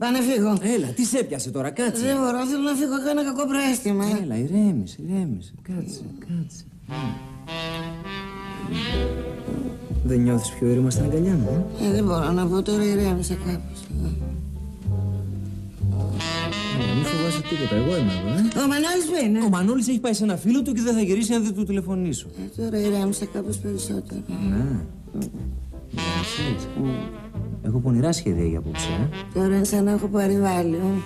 Πάω να φύγω. Έλα, τι σε έπιασε τώρα, κάτσε. Δεν μπορώ, θέλω να φύγω, έχω ένα κακό προαίσθημα. Έλα, ηρέμησε. Κάτσε. Δεν νιώθεις πιο ήρεμα στην αγκαλιά μου, Δεν μπορώ να πω τώρα, ηρέμησα κάπως. Μην φοβάσαι τίποτα, εγώ είμαι εδώ, Ο Μανώλης που είναι? Ο Μανώλης έχει πάει σε ένα φίλο του και δεν θα γυρίσει αν δεν του τηλεφωνήσω. Τώρα ηρέμησα κάπως περισσότερο. Ναι. Έχω πονηρά σχέδια για απόψε, Τώρα είναι σαν να έχω πάρει βάλιο.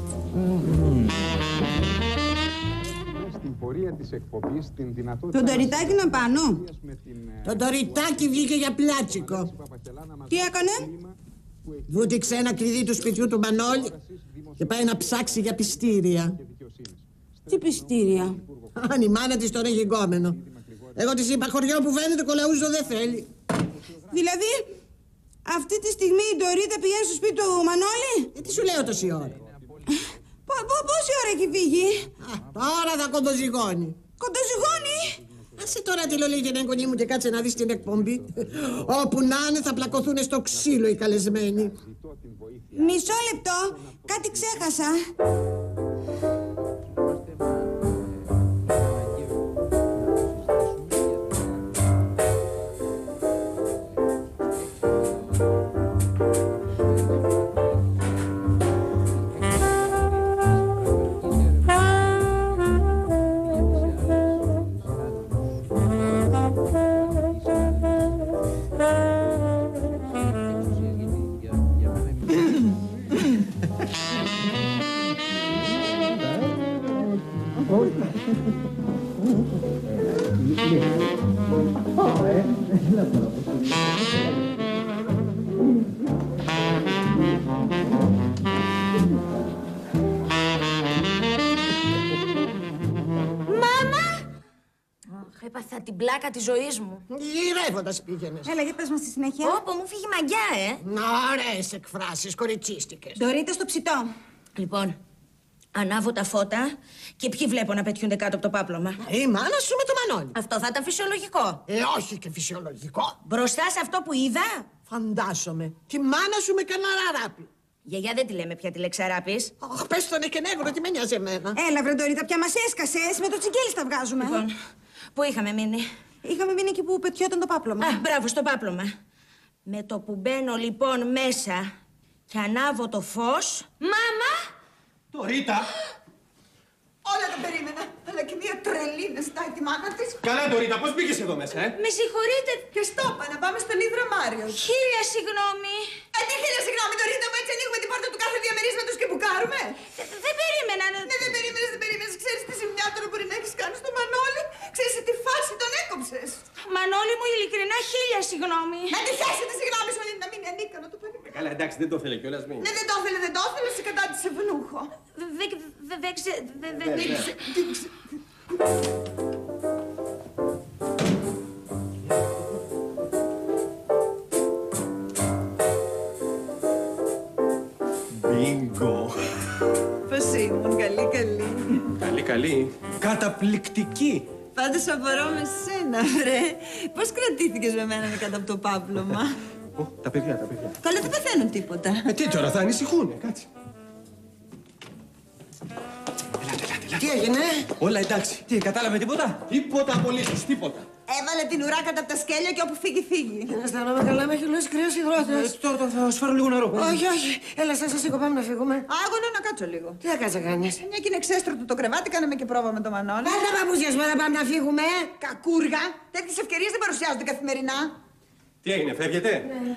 Στην πορεία της εκπομπής την δυνατότητα... Το ντοριτάκι είναι πάνω. Το ντοριτάκι βγήκε για πλάτσικο. Τι έκανε? Βούτυξε ένα κλειδί του σπιτιού του Μανώλη και πάει να ψάξει για πιστήρια. Τι πιστήρια? Αν η μάνα της τον έχει γκόμενο. Εγώ της είπα, χωριό που βαίνετε κολαούζο δεν θέλει. Δηλαδή, αυτή τη στιγμή η Ντορίτα πηγαίνει στο σπίτι του Μανώλη? Τι σου λέω τόση ώρα? Πόση ώρα έχει φύγει? Τώρα θα κοντοζυγώνει. Κοντοζυγώνει? Άσε τώρα τη λολίγη εγγονή μου και κάτσε να δεις την εκπομπή. Όπου να είναι θα πλακωθούν στο ξύλο οι καλεσμένοι. Μισό λεπτό, κάτι ξέχασα. Έπαθα την πλάκα της ζωής μου. Γυρεύοντας πήγαινες. Έλα, για πες μας στη συνέχεια. Όπο μου φύγει μαγιά, Ωραίες εκφράσεις, κοριτσίστικες. Ντορίτα στο ψητό. Λοιπόν, ανάβω τα φώτα και ποιοι βλέπω να πετιούνται κάτω από το πάπλωμα. Η μάνα σου με το Μανώλη. Αυτό θα ήταν φυσιολογικό. Όχι και φυσιολογικό. Μπροστά σε αυτό που είδα. Φαντάσομαι. Τη μάνα σου με κανένα ράπι. Γιαγιά δεν τη λέμε πια τη λεξαράπης. Αχ, πες τον και νεύρο, τι με νοιάζει εμένα. Έλα, βρε Ντορίτα, πια μας έσκασες. Με το τσιγκέλι στα βγάζουμε. Λοιπόν, πού είχαμε μείνει? Είχαμε μείνει εκεί που πετιόταν το πάπλωμα. Α, μπράβο, στο πάπλωμα. Με το που μπαίνω λοιπόν μέσα και ανάβω το φως. Μάμα! Ντορίτα! Όλα τα περίμενα. Αλλά και μια τρελή να ζητάει τη μάνα της. Καλά, Ντορίτα, πώς μπήκες εδώ μέσα, Με συγχωρείτε. Και στόπα, να πάμε στον Ίδρα Μάριος. Χίλια συγγνώμη. Τι χίλια συγγνώμη, Ντορίτα μου, έτσι ανοίγουμε την πόρτα του κάθε διαμερίσματος και μπουκάρουμε. Δεν περίμενα. Ναι, δεν περίμενες. Ξέρεις τι ζημιά τώρα μπορεί να έχεις κάνει στο Μανώλη. Ξέρεις τι φάση τον έκοψες. Μανώλη μου, ειλικρινά χίλια συγγνώμη. Να τη χάσει τη συγγνώμη σου, να μην είναι ανίκανο το παιδί. Καλά, εντάξει, δεν το ήθελε κιόλας, μην. Ναι, δεν το ήθελε, σε κατάτησε ευνούχο. Μπίνγκο. Πώς ήμουν, Καλή. Καταπληκτική. Πάντως απορώ με σένα, βρε. Πώς κρατήθηκες με μένα κάτω από το πάπλωμα. Τα παιδιά. Καλά, δεν πεθαίνουν τίποτα. Τι τώρα, θα ανησυχούνε, κάτσε. Τι έγινε? Όλα εντάξει. Τι, κατάλαβε τίποτα? Τίποτα απολύτως, τίποτα. Έβαλε την ουρά κατά από τα σκέλια και όπου φύγει, φύγει. Δεν αισθάνομαι καλά, με έχει λες κρύος υδρότας. Τώρα θα σου φάρω λίγο νερό. Όχι. Έλα, σας σήκω, πάμε να φύγουμε. Α, εγώ να κάτσω λίγο. Τι θα κάτσε κάνεις? Μια και είναι ξέστρωτο το κρεβάτι, κάναμε και πρόβα με το Μανώλη. Πάρ' τα παπούτσια σου, πάμε να φύγουμε. Κακούργα. Τέτοιες ευκαιρίες δεν παρουσιάζονται καθημερινά. Τι έγινε, φεύγετε?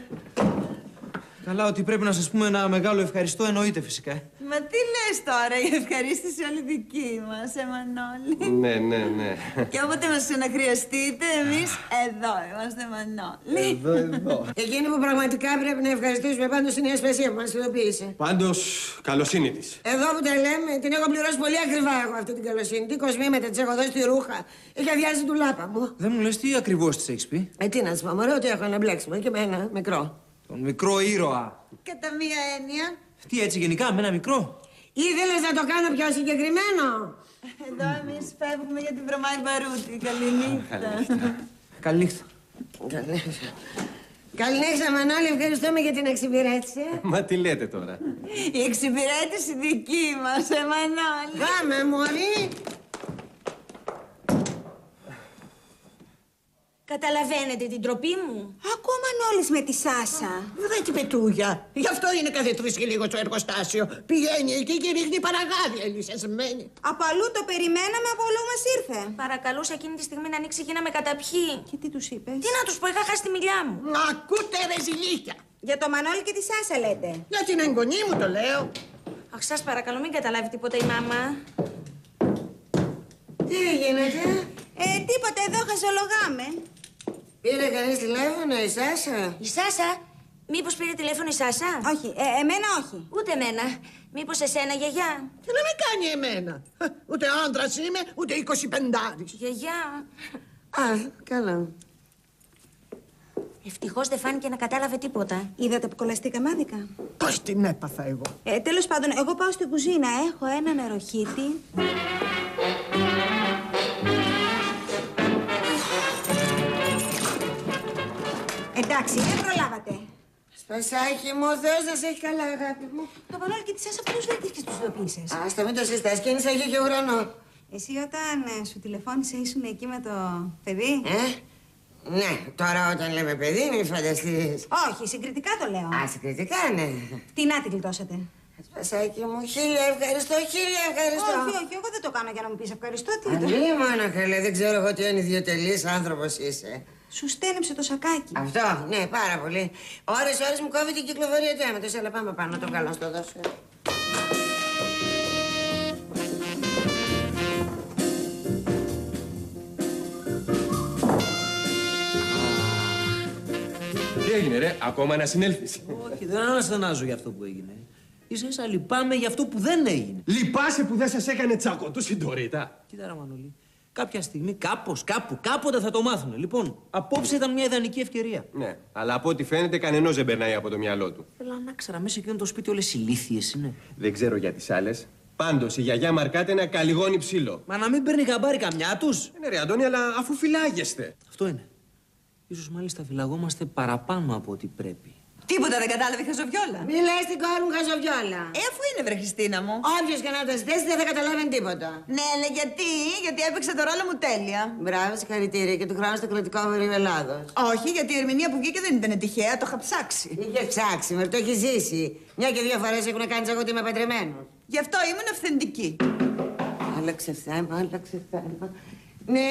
Καλά, ότι πρέπει να σας πούμε ένα μεγάλο ευχαριστώ, εννοείται φυσικά. Μα τι λες τώρα, η ευχαρίστηση όλη δική μας, Μανώλη. Ναι. Και όποτε μας ξαναχρειαστείτε, εμείς εδώ είμαστε, Μανώλη. Εδώ. Εκείνη που πραγματικά πρέπει να ευχαριστήσουμε πάντως είναι η ασπασία που μας ειδοποίησε. Πάντως, καλοσύνη της. Εδώ που τα λέμε, την έχω πληρώσει πολύ ακριβά εγώ αυτή την καλοσύνη. Τι κοσμήματα της έχω δώσει τη ρούχα. Έχει αδειάσει του λάπα μου. Δεν μου λες τι ακριβώς της έχεις πει. Τι να της πω, μωρέ, ότι έχω ένα μπλέξιμο και με ένα μικρό. Τον μικρό ήρωα. Κατά μία έννοια. Τι έτσι γενικά, με ένα μικρό. Ήθελες να το κάνω πιο συγκεκριμένο. Εδώ εμείς φεύγουμε για την Βρωμάη Μπαρούτη. Καληνύχτα. Καληνύχτα. Καληνύχτα. Καληνύχτα, Μανώλη, ευχαριστούμε για την εξυπηρέτηση. Μα τι λέτε τώρα. Η εξυπηρέτηση δική μας, Μανώλη. Πάμε, μωρή. Καταλαβαίνετε την τροπή μου. Ακούω Μανώλης με τη Σάσα. Δεν την πετούγια. Γι' αυτό είναι κάθε 3 και λίγο στο εργοστάσιο. Πηγαίνει εκεί και ρίχνει παραγάδια, λυσιασμένη. Από αλλού το περιμέναμε, από αλλού μας ήρθε. Παρακαλούσα εκείνη τη στιγμή να ανοίξει για να με καταπιεί. Και τι τους είπες? Τι να τους πω, είχα χάσει τη μιλιά μου. Ακούτε, ρε ζηλίκια. Για το Μανώλη και τη Σάσα λέτε. Για την εγγονή μου το λέω. Αχ, σας παρακαλώ, μην καταλάβει τίποτα η μάμα. Τι γίνεται? Τίποτα, εδώ χαζολογάμε. Πήρε κανείς τηλέφωνο, η Σάσα? Η Σάσα, μήπως πήρε τηλέφωνο η Σάσα? Όχι, εμένα όχι. Ούτε εμένα. Μήπως εσένα, γιαγιά? Τι να με κάνει εμένα. Ούτε άντρας είμαι, ούτε 25άρης. Γιαγιά. Α, καλά. Ευτυχώς δεν φάνηκε να κατάλαβε τίποτα. Είδατε που κολλαστήκαμε άδικα? Πώς την έπαθα εγώ. Τέλος πάντων, εγώ πάω στην κουζίνα. Έχω ένα νεροχύτη. Εντάξει, δεν προλάβατε. Σπασάκι μου, ο Θεός να σε έχει καλά, αγάπη μου. Το Μανώλη και τη Σάσα πώς βρήκες και τους ειδοποίησες? Άστα, μην το συστάς, κίνησα γη και ουρανό. Εσύ όταν σου τηλεφώνησε ήσουν εκεί με το παιδί? Ναι, τώρα όταν λέμε παιδί, μην φανταστείς. Όχι, συγκριτικά το λέω. Α, συγκριτικά, ναι. Τι να τη γλιτώσατε? Σπασάκι μου, χίλια ευχαριστώ, χίλια ευχαριστώ. Όχι, όχι, εγώ δεν το κάνω για να μου πεις ευχαριστώ. Τι το... Αλλήμωνα, καλέ, δεν ξέρω εγώ τι είναι ιδιωτελής άνθρωπος είσαι. Σου στένεψε το σακάκι. Αυτό, ναι, πάρα πολύ. Ώρες μου κόβει την κυκλοφορία του αίματος. Έλα, πάμε πάνω, τον καλό στο δώσω. Τι έγινε, ρε, ακόμα να συνέλθεις? Όχι, δεν αναστανάζω για αυτό που έγινε. Ίσα-ίσα λυπάμαι για αυτό που δεν έγινε. Λυπάσαι που δεν σας έκανε τσακωτού συντορήτα. Κοίτα ρε Μανώλη, κάποια στιγμή, κάποτε θα το μάθουνε. Λοιπόν, απόψε ήταν μια ιδανική ευκαιρία. Ναι, αλλά από ό,τι φαίνεται κανενός δεν περνάει από το μυαλό του. Θέλω να ξέρα, μέσα σε εκείνο το σπίτι όλες ηλίθιες είναι. Δεν ξέρω για τις άλλες. Πάντως, η γιαγιά μαρκάται ένα καλυγόνι ψήλο. Μα να μην παίρνει χαμπάρι καμιά τους. Ναι, ρε Αντώνη, αλλά αφού φυλάγεστε. Αυτό είναι. Ίσως μάλιστα φυλαγόμαστε παραπάνω από ό,τι πρέπει. Τίποτα δεν κατάλαβε, χαζοβιόλα. Μη λες την κόρη μου χαζοβιόλα. Αφού είναι, βρε Χριστίνα μου. Όποιος και να το ζητήσει δεν θα καταλάβει τίποτα. Ναι, αλλά γιατί έπαιξε το ρόλο μου τέλεια. Μπράβο, συγχαρητήρια και του χρόνου στο κρατικό βορείο Ελλάδος. Όχι, γιατί η ερμηνεία που βγήκε δεν ήταν τυχαία, το είχα ψάξει. Είχε ψάξει, με το έχει ζήσει. Μια και 2 φορές έχουν κάνει ότι είμαι παντρεμένος. Γι' αυτό ήμουν αυθεντική. Άλλαξε θέμα, άλλαξε θέμα. Ναι.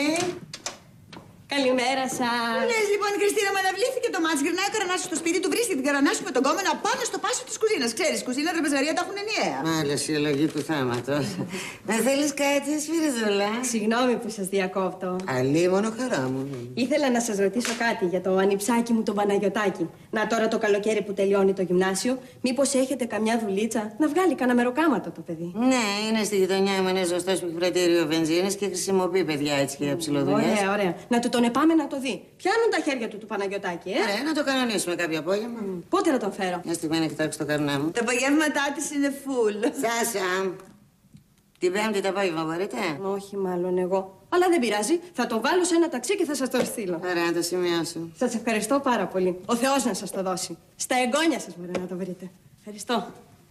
Καλημέρα σας. Λες λοιπόν, Χριστίνα, μου αναβλήθηκε το μάτς. Γυρνάει ο Καρανάσης στο σπίτι του, βρίσκει την Καρανάση με τον κόμενο απάνω στο πάσο της κουζίνας. Ξέρεις, κουζίνα, τραπεζαρία τα έχουν ενιαία. Μάλιστα, συλλογή του θέματος. Να θέλεις κάτι, Σφυριδούλα? Συγγνώμη που σας διακόπτω. Αλίμονο χαρά μου. Ήθελα να σας ρωτήσω κάτι για το ανιψάκι μου, τον Παναγιωτάκη. Να τώρα το καλοκαίρι που τελειώνει το γυμνάσιο, μήπως έχετε καμιά δουλίτσα να βγάλει κανένα μεροκάματο το παιδί? Ναι, είναι στη γειτονιά μου ένα ζωστό πρωτήριο βενζίνης και χρησιμοποιεί παιδιά έτσι για ψηλοδουλειές. Ωραία, ωραία. Να του τον επάμε να το δει. Πιάνουν τα χέρια του Παναγιωτάκη, Ωραία, να το κανονίσουμε κάποιο απόγευμα. Πότε να τον φέρω? Μια στιγμή να κοιτάξω το καρνά μου. Τα απογεύματά της είναι full. Σάσα, την Πέμπτη το απόγευμα μπορείτε? Όχι, μάλλον εγώ. Αλλά δεν πειράζει. Θα το βάλω σε ένα ταξί και θα σας το στείλω. Ωραία, να το σημειώσω. Σας ευχαριστώ πάρα πολύ. Ο Θεός να σας το δώσει. Στα εγγόνια σας μπορεί να το βρείτε. Ευχαριστώ.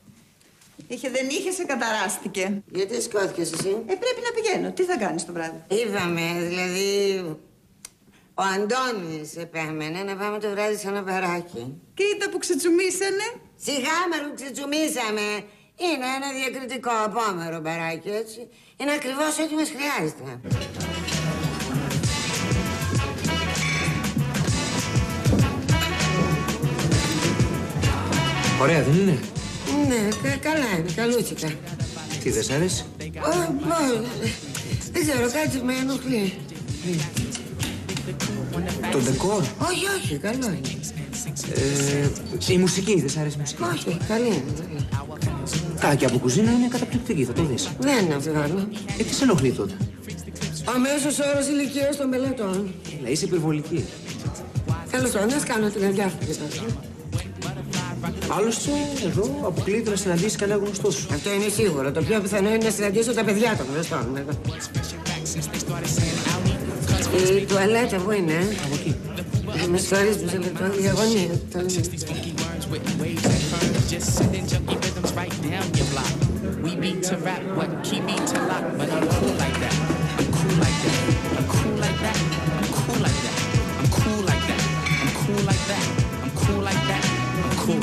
Δεν είχε, σε καταράστηκε. Γιατί σκόθηκες εσύ? Πρέπει να πηγαίνω. Τι θα κάνεις το βράδυ? Είδαμε, δηλαδή. Ο Αντώνης επέμενε να πάμε το βράδυ σε ένα μπαράκι. Και είδα που ξετσουμίσανε. Σιγά με που ξετσουμίσαμε. Είναι ένα διακριτικό απόμερο μπαράκι, έτσι. Είναι ακριβώς ό,τι μας χρειάζεται. Ωραία, δεν είναι? Ναι, καλά είναι, καλούτσικα. Τι, δεν σ' αρέσει? Δεν ξέρω, κάτι με ενοχλεί. Το ντεκόρ? Όχι, όχι, καλό είναι. Η μουσική, δεν σ' αρέσει η μουσική? Όχι, καλή είναι. Και από κουζίνα είναι καταπληκτική, θα το δεις. Δεν αμφιβάλλω. Τι σε ενοχλεί τότε? Ο μέσος όρος ηλικίας των μελετών. Έλα, είσαι υπερβολική. Τέλος πάντων, ας κάνω την ενδιάφορη σας. Άλλωστε, εδώ αποκλείεται να συναντήσει κανένα γνωστό σου. Αυτό είναι σίγουρο. Το πιο πιθανό είναι να συναντήσω τα παιδιά των γνωστών. Η τουαλέτα που είναι? Από εκεί. Με συγχωρείς μισό λεπτό, η αγωνία. We beat to rap, what key beat to lock, but I'm cool like that. I'm cool like that. I'm cool like that. I'm cool like that. I'm cool like that. I'm cool like that. I'm cool like that. I'm cool.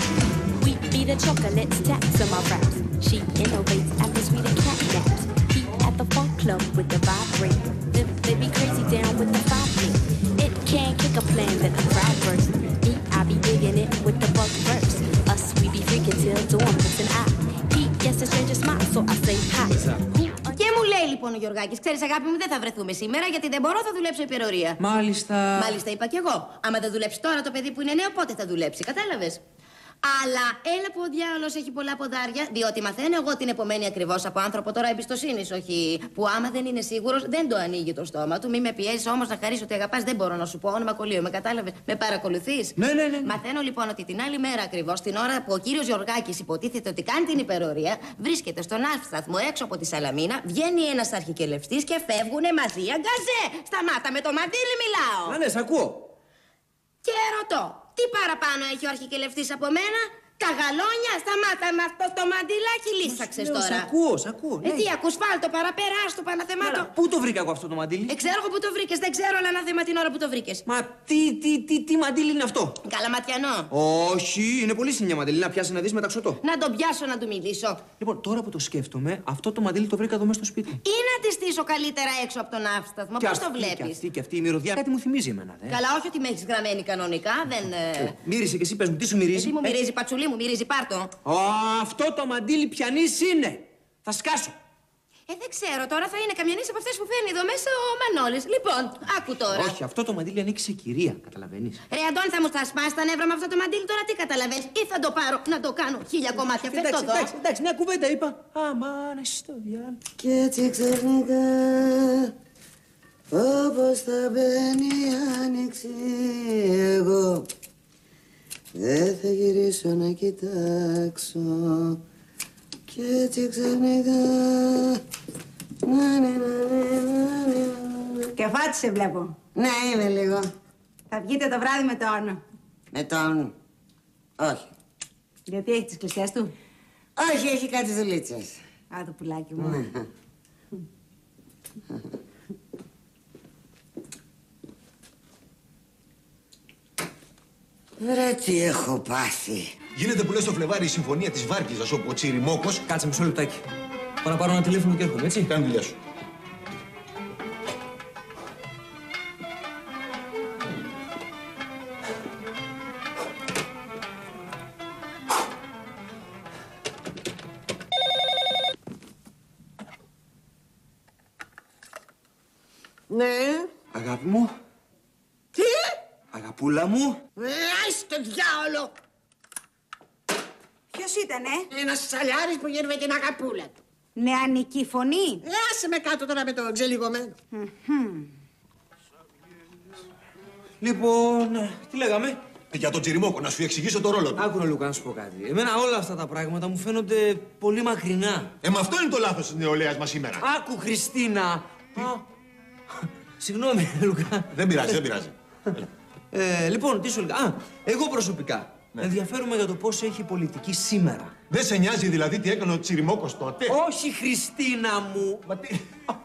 We be the chocolates, taps on my raps. She innovates after sweet and cat naps. He at the funk club with the vibrate. They be crazy down with the 5 It can't kick a plan that the crowd burst. Me, I be digging it with the buck verse. Us, we be freaking till dawn. Listen, yes, a stranger smile, so I say hi. Και μου λέει λοιπόν ο Γιωργάκης, ξέρεις αγάπη μου, δεν θα βρεθούμε σήμερα γιατί δεν μπορώ, θα δουλέψω υπερορία. Μάλιστα. Μάλιστα, είπα κι εγώ. Άμα δεν δουλέψει τώρα το παιδί που είναι νέο, πότε θα δουλέψει, κατάλαβες. Αλλά έλα που ο διάολος έχει πολλά ποδάρια, διότι μαθαίνω εγώ την επομένη ακριβώς από άνθρωπο τώρα εμπιστοσύνης, όχι που άμα δεν είναι σίγουρος δεν το ανοίγει το στόμα του. Μη με πιέζεις όμως να χαρίσω ότι αγαπάς, δεν μπορώ να σου πω όνομα κολλείο, με κατάλαβες, με παρακολουθείς. Ναι. Μαθαίνω λοιπόν ότι την άλλη μέρα ακριβώς, την ώρα που ο κύριος Γιωργάκης υποτίθεται ότι κάνει την υπερορία, βρίσκεται στον Αλφσταθμό έξω από τη Σαλαμίνα, βγαίνει ένας αρχικελευτής και φεύγουνε μαζί αγκαζέ. Σταμάτα, με το μαντίλι μιλάω. Ναι, σ' ακούω. Και ρωτώ, τι παραπάνω έχει ο αρχικελευτής από μένα? Τα γαλόνια, σταμάτα με αυτό το μαντιλάκι, λύσαξες τώρα. Σ' ακούω. Τι ακούς, φάλτο, παραπέρα, στο παναθεμάτο. Πού το βρήκα εγώ αυτό το μαντίλι? Ξέρω εγώ που το βρήκες, δεν ξέρω, αλλά να θέμα την ώρα που το βρήκες. Μα τι μαντίλι είναι αυτό? Καλαματιανό. Όχι, είναι πολύ σινιά μαντίλι. Να πιάσει να δεις μεταξωτό. Να τον πιάσω να του μιλήσω. Λοιπόν, τώρα που το σκέφτομαι, αυτό το μαντίλι το βρήκα εδώ μέσα στο σπίτι. Ή να τη στήσω καλύτερα έξω από τον Αύσταθμο, πώς το βλέπεις? Και αυτή η μυρωδιά κάτι μου θυμίζει εμένα, δε. Καλά, όχι ότι με έχεις γραμμένη κανονικά, δεν. Μύρισε και εσύ, πες μου, τι σου μυρίζει? Τι μου μυρίζει, πατσουλί μου, μυρίζει, πάρτο. Αυτό το μαντίλι πιανής είναι. Θα σκάσω. Δεν ξέρω, τώρα θα είναι καμιανής από αυτές που φέρνει εδώ μέσα ο Μανώλης. Λοιπόν, άκου τώρα. Όχι, αυτό το μαντίλι ανήκει σε κυρία, καταλαβαίνεις. Ρε Αντώνη, θα μου τα σπάσει τα νεύρα με αυτό το μαντίλι, τώρα τι καταλαβαίνεις? Ή θα το πάρω να το κάνω 1000 κομμάτια, φέρ' το εδώ. Εντάξει, μια κουβέντα είπα. Αμάν, στο διάλογο. Κι έτσι ξαφνικά, όπως θα μπαίνει η άνοιξη, εγώ δεν θα γυρίσω να κοιτάξω. Κι έτσι ξαφνικά. Κεφάτι σε βλέπω. Ναι, είμαι λίγο. Θα βγείτε το βράδυ με τον. Με τον. Όχι. Γιατί έχει τις κλειστές του. Όχι, έχει κάτι δουλίτσες. Α, το πουλάκι μου. Βρε τι έχω πάθει. Γίνεται που λες στο Φλεβάρι η συμφωνία της Βάρκιζας όπου ο Τσιριμόκος. Κάτσε μισό λεπτάκι. Πάω να πάρω ένα τηλέφωνο και έρχομαι, έτσι. Κάνε δουλειά σου. Ναι. Αγάπη μου. Τι? Αγαπούλα μου. Άι στο διάολο. Ποιος ήτανε? Ένας σαλιάρης που γίνει με την αγαπούλα του. Νεανική φωνή. Άσε με κάτω τώρα με το ξελιγωμένο. Λοιπόν, τι λέγαμε? Για τον Τσιριμόκο, να σου εξηγήσω το ρόλο του. Άκου Λουκά, να σου πω κάτι. Εμένα όλα αυτά τα πράγματα μου φαίνονται πολύ μακρινά. Μα αυτό είναι το λάθος της νεολαίας μας σήμερα. Άκου, Χριστίνα. Συγγνώμη, Λουκά. Δεν πειράζει. Λοιπόν, τι σου έλεγα. Εγώ προσωπικά ενδιαφέρομαι για το πώς έχει η πολιτική σήμερα. Δεν σε νοιάζει δηλαδή τι έκανε ο Τσιριμόκος τότε? Όχι, Χριστίνα μου. Μα τι...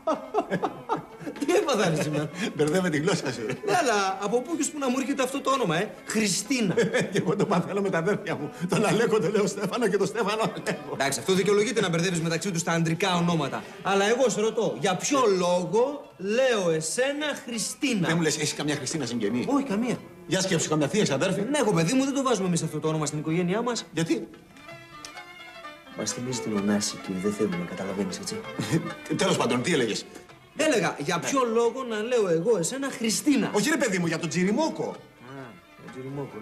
Τι έπαθα σήμερα? Μπερδεύε τη γλώσσα σου. Ναι, αλλά από πού και που να μου έρχεται αυτό το όνομα, Χριστίνα. Και εγώ το μαθαίνω με τα αδέρφια μου. Τον Αλέκο το λέω Στέφανο και τον Στέφανο Αλέκο. Εντάξει, αυτό δικαιολογείται να μπερδεύεις μεταξύ τους τα αντρικά ονόματα. Αλλά εγώ σε ρωτώ, για ποιο λόγο λέω εσένα Χριστίνα? Δεν μου λες, έχεις καμιά Χριστίνα συγγενή? Όχι, καμία. Για σκέψου, καμιά θεία εξαδέρφη? Ναι, εγώ παιδί μου δεν το βάζουμε εμείς αυτό το όνομα στην οικογένειά μας. Γιατί? Μας θυμίζει την Ωνάση και δεν θέλουμε, καταλαβαίνεις, έτσι. Τέλος πάντων, τι έλεγες? Έλεγα, για ποιο λόγο να λέω εγώ εσένα Χριστίνα? Όχι ρε παιδί μου, για τον Τσιριμόκο. Α, για Τσιριμόκο,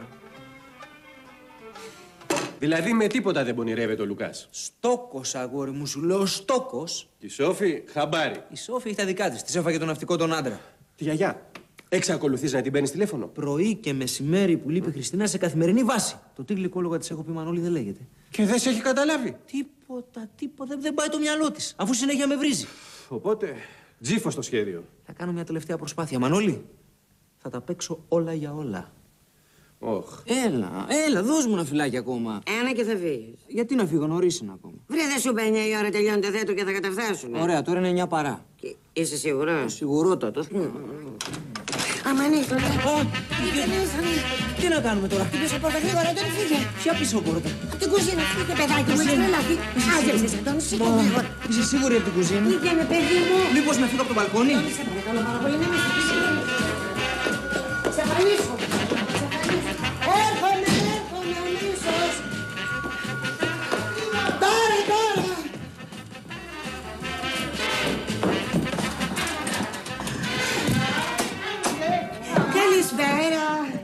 Δηλαδή με τίποτα δεν πονηρεύεται ο Λουκάς. Στόκος, αγόρι μου, σου λέω στόκος. Η Σόφη, χαμπάρι. Η Σόφη έχει τα δικά της. Της έφαγε το ναυτικό τον άντρα. Τη γιαγιά. Εξακολουθείς να την παίρνεις τηλέφωνο? Πρωί και μεσημέρι που λείπει η Χριστίνα σε καθημερινή βάση. Το τι γλυκόλογα της έχω πει Μανώλη δεν λέγεται. Και δεν σε έχει καταλάβει. Τίποτα, δεν πάει το μυαλό της. Αφού συνέχεια με βρίζει. Οπότε, τζίφο στο σχέδιο. Θα κάνω μια τελευταία προσπάθεια. Μανώλη, Θα τα παίξω όλα για όλα. Όχ. Έλα, δώσ' μου ένα φυλάκι ακόμα. Ένα και θα φύγεις. Γιατί να φύγω, νωρίς είναι ακόμα. Βρε, δεν σου είπε 9 η ώρα τελειώνει το θέτο και θα καταφτάσουν. Ωραία, τώρα είναι 9 παρά. Είσαι σίγουρος? Σιγουρότατος. Άμα ανοίξω. Τι να κάνουμε τώρα, Χτύπησε πόρτα γρήγορα, δεν φύγε. ποια πίσω πόρτα. Από την κουζίνα, φύγε παιδάκι μου, έχεις τρελαθεί. Άζεψες τον, σήκω γρήγορα. Είσαι σίγουρη από την κουζίνα? Πήγαινε, παιδί μου. Μήπως να φύγω από το μπαλκόνι? Σε παρακαλώ πάρα πολύ, να με αφήσεις. Ξαφανίσου. Έρχομαι αμέσως. Τώρα. Καλησπέρα.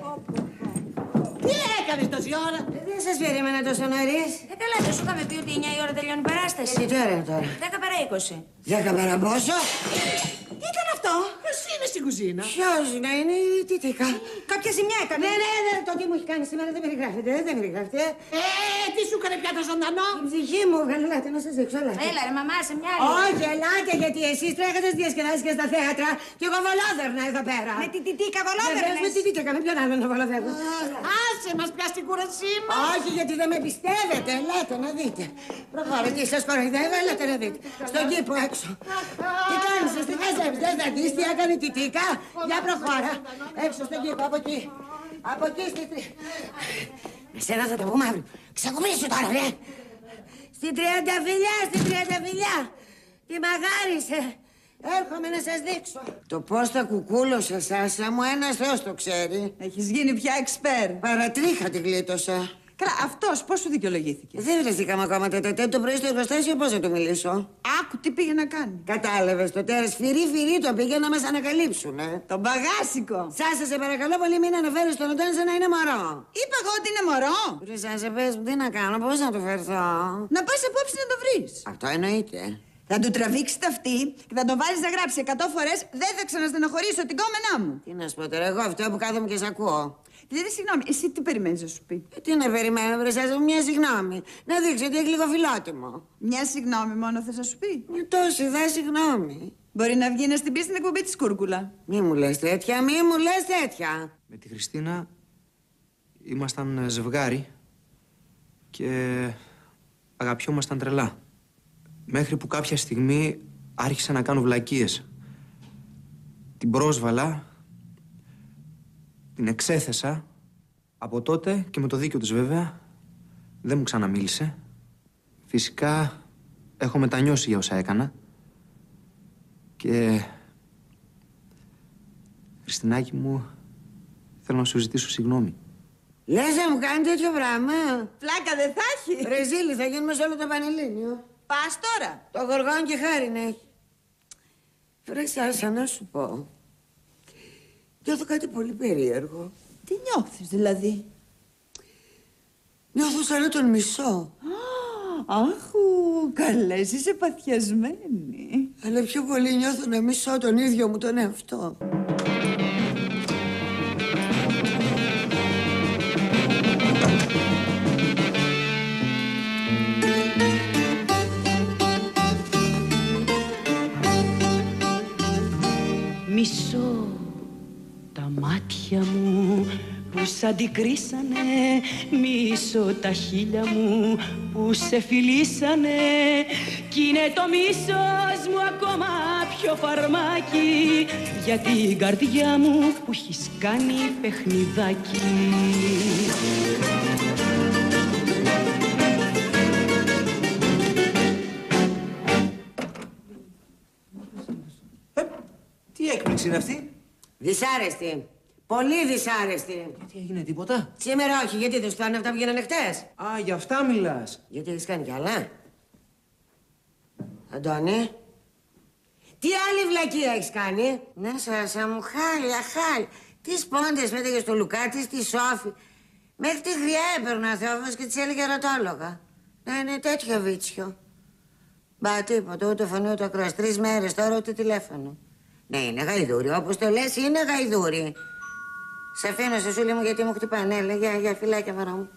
Τι έκανες τόση ώρα? Δεν σας περίμενα τόσο νωρίς. Καλά, δεν σου είχαμε πει ότι 9 η ώρα τελειώνει η παράσταση. Τι τώρα? 10 παρά 20. 10 παρά πόσο? Τι ήταν αυτό? Ποιος είναι στην κουζίνα? Ποιος να είναι η Τιτίκα? Κάποια ζημιά έκανε. Ναι, το τι μου έχει κάνει σήμερα δεν περιγράφεται, δεν περιγράφεται. Τι σου έκανε πια το ζωντανό? Την ψυχή μου, ελάτε να σας δείξω, ελάτε. Έλα ρε μαμά, σε μια άλλη. Όχι, ελάτε, γιατί εσείς τρέχετε στις διασκεδάσεις και στα θέατρα και εγώ βολόδερνα εδώ πέρα. Με την Τιτίκα βολόδερνες? Βεβαίως με την Τιτίκα, με ποιον άλλον να βολοδεύω. Άσε μας πια στην κούρασή μας. Όχι, γιατί δεν με πιστεύετε, ελάτε να δείτε. Προχώρα, τι σας κοροϊδεύω, ελάτε να δείτε. Στον κήπο έξω. Τι κάνεις, εσύ δεν θα δεις τι έκανε η Τιτίκα. Για προχώρα, έξω στον κήπο, από εκεί. Από εκεί στη με σένα θα τα πούμε αύριο. Ξεκομίσου τώρα, ρε. Στην Τριανταφυλιά. Τη μαγάρισε. Έρχομαι να σας δείξω. Το πώς θα κουκούλωσα, Σάσα μου, ένας Θεός το ξέρει. Έχεις γίνει πια εξπέρ. Παρατρίχα την κλείτωσα. Καλά, αυτός πώς σου δικαιολογήθηκε? Δεν βρεθήκαμε ακόμα το πρωί στο εργοστάσιο, πώς να του μιλήσω. Άκου τι πήγε να κάνει. Κατάλαβες το τέρας, φυρί το πήγε να μας ανακαλύψουν, Τον μπαγάσικο. Σάσα, σε παρακαλώ πολύ, μην αναφέρεις τον Αντώνη σαν να είναι μωρό. Είπα εγώ ότι είναι μωρό. Ρε Σάσα, πες μου, τι να κάνω, πώς να το φερθώ. Να πας απόψε να το βρεις. Αυτό εννοείται. Θα του τραβήξει τα αυτή και θα τον βάλεις να γράψει 100 φορές «Δεν θα ξαναστενοχωρήσω την κόμενά μου». Τι να σου πω τώρα, εγώ αυτό που κάθομαι και σ' ακούω. Δηλαδή, συγγνώμη, εσύ τι περιμένεις να σου πει? Τι να περιμένω, βρε Σάσα, μια συγγνώμη. Να δείξω ότι έχει λίγο φιλότιμο. Μια συγγνώμη μόνο θες να σου πει? Τόση δα συγγνώμη. Μπορεί να βγει να στην πει στην εκπομπή της Κούρκουλα. Μη μου λες τέτοια. Με τη Χριστίνα ήμασταν ζευγάρι και αγαπιόμασταν τρελά. Μέχρι που κάποια στιγμή άρχισα να κάνω βλακίες. Την πρόσβαλα, την εξέθεσα. Από τότε και με το δίκιο της βέβαια δεν μου ξαναμίλησε. Φυσικά έχω μετανιώσει για όσα έκανα. Και Χριστινάκη μου, θέλω να σου ζητήσω συγγνώμη. Λες να μου κάνει τέτοιο πράγμα? Φλάκα δεν θα έχει. Ρεζίλη, θα γίνουμε σε όλο το Πανελλήνιο. Πας τώρα. Το γοργόν και χάρη να έχει. Βρε Σάσα, να σου πω. Νιώθω κάτι πολύ περίεργο. Τι νιώθεις δηλαδή? Νιώθω σαν να τον μισώ. Άχου, καλά, εσύ είσαι παθιασμένη. Αλλά πιο πολύ νιώθω να μισώ τον ίδιο μου τον εαυτό. Μισώ τα μάτια μου που σ' αντικρίσανε, μισώ τα χείλια μου που σε φιλήσανε, κι είναι το μίσος μου ακόμα πιο φαρμάκι για την καρδιά μου που έχεις κάνει παιχνιδάκι. Τι έκπληξη είναι αυτή? Δυσάρεστη. Πολύ δυσάρεστη. Γιατί έγινε τίποτα? Σήμερα όχι, γιατί δεν σου φάνηκε αυτά που γίνανε χτες? Α, γι' αυτά μιλάς. Γιατί έχεις κάνει κι άλλα? Αντώνη. Τι άλλη βλακεία έχεις κάνει? Ναι, Σάσα μου, χάλια. Τις πόντες πέταγε στο Λουκάτι, στη Σόφη. Μέχρι τη γριά έπαιρνε ο Θεόφος και της έλεγε ερωτόλογα. Ναι, τέτοιο βίτσιο. Μπα, τίποτα, ούτε φωνή ούτε ακρόας. 3 μέρες τώρα, ούτε τηλέφωνο. Ναι, είναι γαϊδούρι, όπως το λες, είναι γαϊδούρι. Σε αφήνω, Σεσούλη μου, γιατί μου χτυπάνε. Έλα, για φυλάκια, βαρά μου.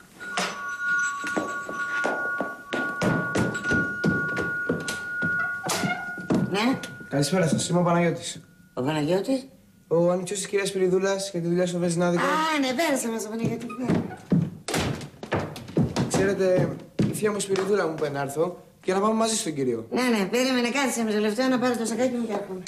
Ναι. Καλησπέρα σας, είμαι ο Παναγιώτης. Ο Παναγιώτης. Ο ανιψιός της κυρίας Σπυριδούλας για τη δουλειά στο Βεζινάδικο. Α, ναι, πέρασε μας, Παναγιώτη. Ξέρετε, η θεία μου Σπυριδούλα μου είπε να έρθω και να πάμε μαζί στον κύριο. Ναι, περίμενε, κάτσε μισό λεπτό να πάρω το σακάκι μου και έρχομαι.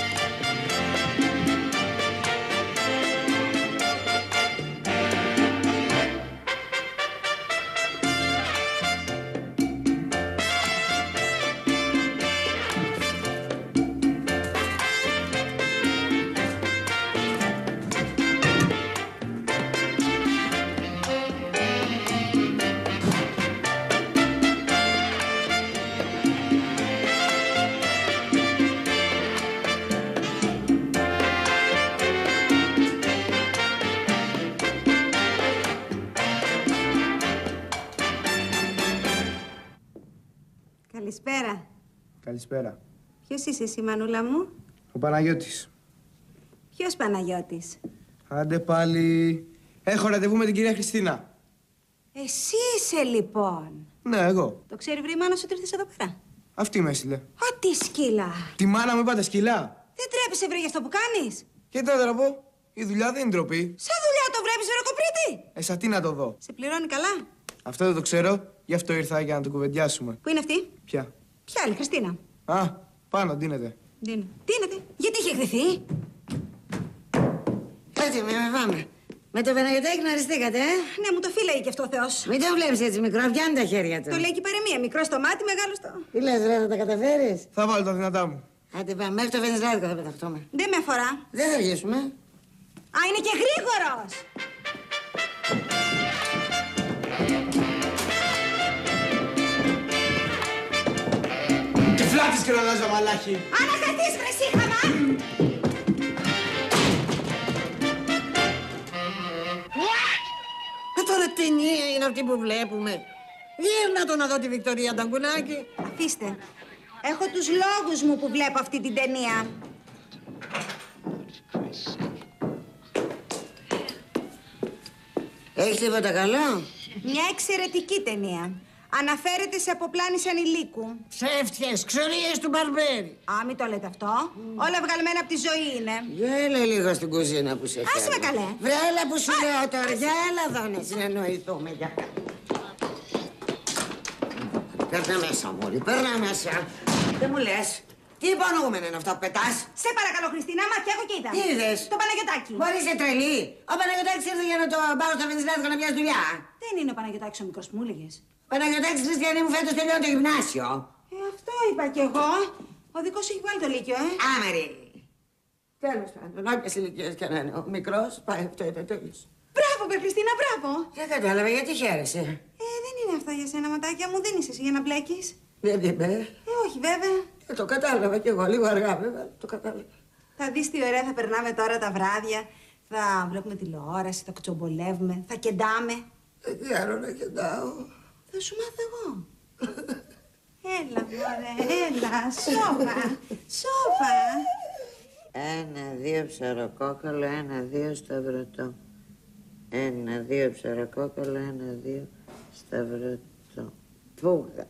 Καλησπέρα. Καλησπέρα. Ποιος είσαι εσύ, μανούλα μου? Ο Παναγιώτης. Ποιος Παναγιώτης? Άντε πάλι. Έχω ραντεβού με την κυρία Χριστίνα. Εσύ είσαι λοιπόν. Ναι, εγώ. Το ξέρει βρει η μάνα σου ότι ήρθες εδώ πέρα? Αυτή με έστειλε. Α, τι σκύλα. Τη μάνα μου είπατε σκυλά. Δεν τρέπεσαι βρε για αυτό που κάνεις? Και τι να πω. Η δουλειά δεν είναι ντροπή. Σαν δουλειά το βλέπεις, βρε Εσά τι να το δω. Σε πληρώνει καλά? Αυτό δεν το ξέρω, γι' αυτό ήρθα για να το κουβεντιάσουμε. Πού είναι αυτή? Ποια? Ποια άλλη, Χριστίνα? Α, πάνω, ντύνεται. Ντύνεται. Γιατί είχε εκδηθεί? Κάτσε με πάμε. Με το Παναγιωτάκι γνωριστήκατε, Ναι, μου το φύλαγε κι αυτό ο Θεός. Μην το βλέπεις έτσι μικρό, πιάνει τα χέρια του. Το λέει και η παρεμία. Μικρό στο μάτι, μεγάλο στο. Τι λες, ρε, θα τα καταφέρεις? Θα βάλω τα δυνατά μου. Άντε πάμε, μέχρι το Βενιζάδικο θα πεταχτούμε. Δεν με αφορά. Δεν θα αργήσουμε. Α, είναι και γρήγορος. Τυφλάτης και ρολάζα μαλάχη. Αναχαθείς, βρε σύγχαμα! Τώρα ταινία είναι αυτή που βλέπουμε. Γύρνα το να δω τη Βικτωρία Νταγκουνάκη. Αφήστε. Έχω τους λόγους μου που βλέπω αυτή την ταινία. Έχεις τίποτα καλό? Μια εξαιρετική ταινία. Αναφέρεται σε αποπλάνηση ανηλίκου. Ψεύτιες, ξορίες του Μπαρμπέρι. Α, μην το λέτε αυτό. Όλα βγαλμένα από τη ζωή είναι. Γέλα λίγο στην κουζίνα που σε φέρνω. Άσε με καλέ. Βρε, έλα που σου λέω τώρα. Γέλα εδώ να συνεννοηθούμε για κάτι. Παίρνα μέσα, μωρή, παίρνα μέσα. Τι μου λες? Τι υπονοούμενο είναι αυτό που πετάς? Σε παρακαλώ, Χριστίνα, μάτια έχω και είδα. Τι είδες? Το Παναγιωτάκι. Μπορεί είσαι τρελή. Ο Παναγιωτάκης ήρθε για να το πάω στο Βενιζάδικο να πιάσει δουλειά. Δεν είναι ο Παναγιωτάκης ο μικρός που μου έλεγες. Ο Παναγιωτάκης, Χριστιανή μου, φέτος τελειώνει το γυμνάσιο. Αυτό είπα κι εγώ. Ο δικός σου έχει βάλει το λύκειο, Άμαρη. Τέλος πάντων, όποιες ηλικίες κι αν είναι ο μικρός, πάει αυτό το τέλος. Μπράβο, παι Χριστίνα, μπράβο. Δεν κατάλαβα, γιατί χαίρεσαι? Δεν είναι αυτά για σένα, ματάκια μου. Δεν είσαι εσύ για να μπλέκεις. Δεν είπε. Όχι, βέβαια. Το κατάλαβα κι εγώ, λίγο αργά βέβαια, το κατάλαβα. Θα δεις τι ωραία θα περνάμε τώρα τα βράδια. Θα βλέπουμε τηλεόραση, θα κουτσομπολεύουμε, θα κεντάμε. Δεν ξέρω να κεντάω. Θα σου μάθω εγώ. Έλα, μωρέ, έλα, σώπα, σώπα. 1-2 ψαροκόκαλο, 1-2 σταυρωτό. 1-2 ψαροκόκαλο, 1-2 σταυρωτό. Φούγα.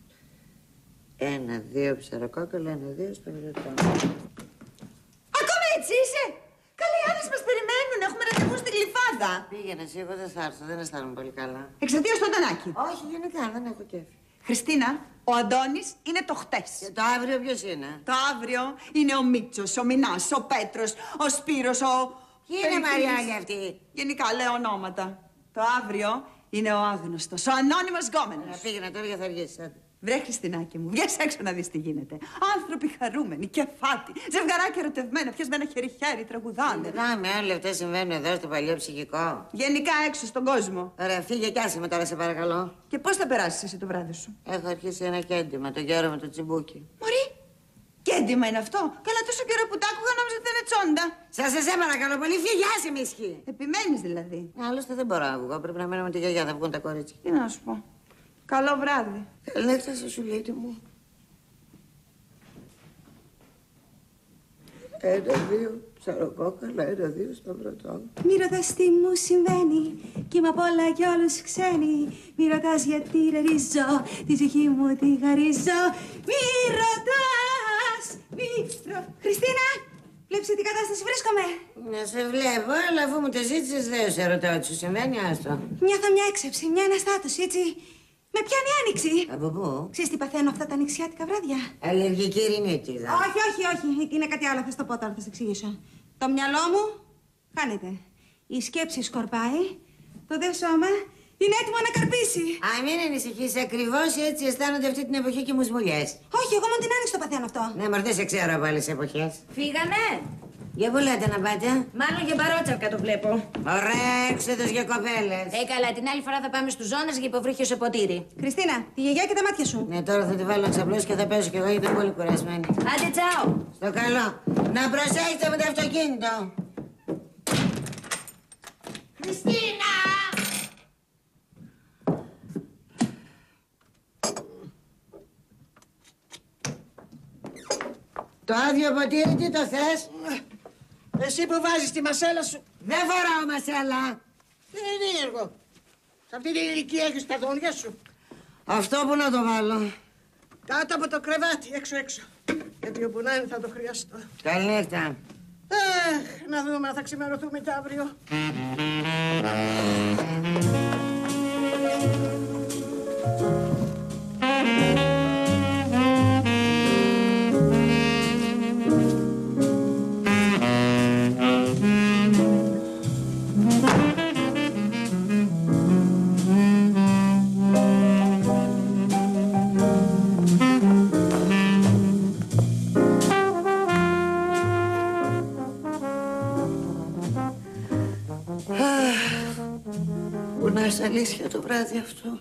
1-2 ψαροκόκαλο, 1-2 σταυρωτό. Ακόμα έτσι είσαι! Καλέ, οι άλλες μας περιμένουν. Έχουμε ραντεβού στη Γλυφάδα. Πήγαινε εσύ, εγώ δεν θα έρθω, δεν αισθάνομαι πολύ καλά. Εξαιτίας του Αντωνάκη. Όχι, γενικά δεν έχω κέφι. Χριστίνα, ο Αντώνης είναι το χτες. Και το αύριο ποιος είναι? Το αύριο είναι ο Μίτσος, ο Μινάς, ο Πέτρος, ο Σπύρος, ο... Ποιοι είναι Μαριάγια αυτοί? Γενικά λέω ονόματα. Το αύριο είναι ο άγνωστος, ο ανώνυμος γκόμενος. Πήγαινε τώρα για θα αργήσεις. Βρε Χριστινάκη μου, βγες έξω να δεις τι γίνεται. Άνθρωποι χαρούμενοι, κεφάτι, ζευγαράκια ερωτευμένα, πιασμένα χέρι-χέρι, τραγουδάνε. Κοιτάμε, όλα αυτά συμβαίνουν εδώ στο παλιό ψυχικό. Γενικά έξω στον κόσμο. Ωραία, φύγε κι άσε με τώρα, σε παρακαλώ. Και πώς θα περάσεις εσύ το βράδυ σου? Έχω αρχίσει ένα κέντημα, το γέρο με το τσιμπούκι. Μωρή, κέντημα είναι αυτό. Καλά, τόσο καιρό που τ' άκουγα νόμιζα ότι είναι τσόντα. Σε παρακαλώ πολύ, φύγε, άσε με ισχύει. Επιμένεις δηλαδή. Άλλωστε δεν μπορώ να βγω, πρέπει να μένω με τη γιαγιά, θα βγουν τα κορίτσια. Τι να σου πω. Καλό βράδυ. Καλή νύχτα, σωσουλίτη μου. 1-2 ψαροκόκαλα, 1-2 σταυρωτό. Μη ρωτάς τι μου συμβαίνει κι είμαι απ' όλα κι όλους ξένη. Μη ρωτάς γιατί ρερίζω, τη ψυχή μου τη χαρίζω. Μη ρωτάς, Χριστίνα, Βλέπεις σε τι κατάσταση βρίσκομαι. Να σε βλέπω, αλλά αφού μου το ζήτησες δεν σε ρωτάω τι σου συμβαίνει, άστο. Νιώθω μια έξεψη, μια αναστάτωση, έτσι. Με πιάνει άνοιξη. Από πού? Ξέρεις τι παθαίνω αυτά τα νηξιάτικα βράδια? Αλλεργική ρινίτιδα. Όχι. Είναι κάτι άλλο. Θα σου το πω τώρα, θα σου εξηγήσω. Το μυαλό μου χάνεται. Η σκέψη σκορπάει. Το δε σώμα είναι έτοιμο να καρπίσει. Α, μην ανησυχείς, ακριβώς έτσι αισθάνονται αυτή την εποχή και μου σμουλιές. Όχι, εγώ μόνο την άνοιξη το παθαίνω αυτό. Ναι, μωρ, δεν σε ξέρω από άλλες εποχές. Φύγαμε. Για πού λέτε να πάτε? Μάλλον για παρότσαρκα το βλέπω. Ωραία, έξοδος για κοπέλες. Καλά, την άλλη φορά θα πάμε στους Ζώνες για υποβρύχιο σε ποτήρι. Χριστίνα, τη γιαγιά και τα μάτια σου. Ναι, τώρα θα τη βάλω ξαπλώσει και θα πέσω κι εγώ γιατί είμαι πολύ κουρασμένη. Άντε, τσάω. Στο καλό. Να προσέχετε με το αυτοκίνητο. Χριστίνα! Το άδειο ποτήρι τι το θες? Εσύ που βάζεις τη μασέλα σου. Δεν φοράω μασέλα. Δεν είναι έργο. Σε αυτή την ηλικία έχεις τα δόντια σου. Αυτό που να το βάλω? Κάτω από το κρεβάτι, έξω. Γιατί όπου να είναι θα το χρειαστώ. Καληνύχτα. Να δούμε αν θα ξημερωθούμε κι αύριο. Που να είσαι αλήθεια το βράδυ αυτό.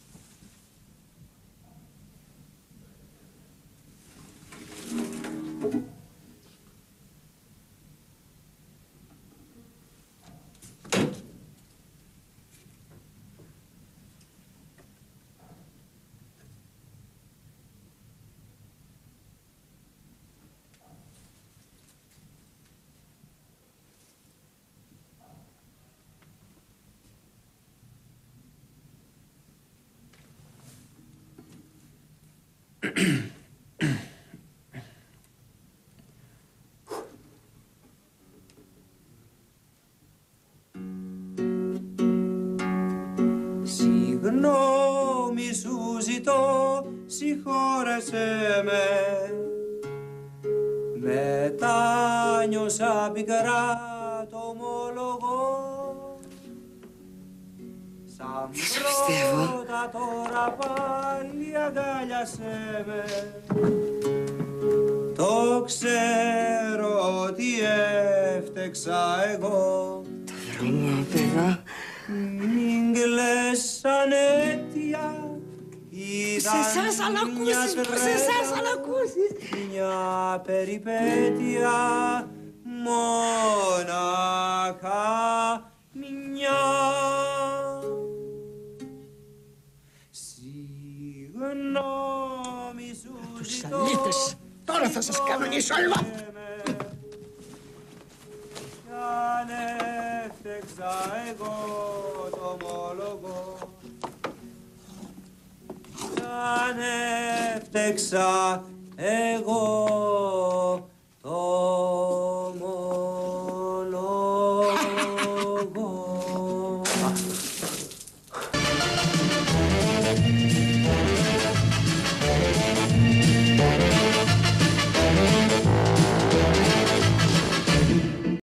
Συγγνώμη σου ζητώ, συγχώρεσέ με. Μετάνιωσα πικρά, το ομολογώ. Σαν πρώτα τώρα πάλι αγκάλιασέ με. Το ξέρω ότι έφτεξα εγώ. Το βρωμό, παιδά. Μην κλαις ανέτεια. Σε εσάς αν ακούσεις, σε εσάς αν ακούσεις. Μια περιπέτεια μονάχα μια. Συγγνώμη σου ζητώ. Αλήτες, τώρα θα σας κανονίσω όλο. Κι αν έφτεξα εγώ το ομολογώ. Κι αν έφτεξα εγώ το ομολογώ.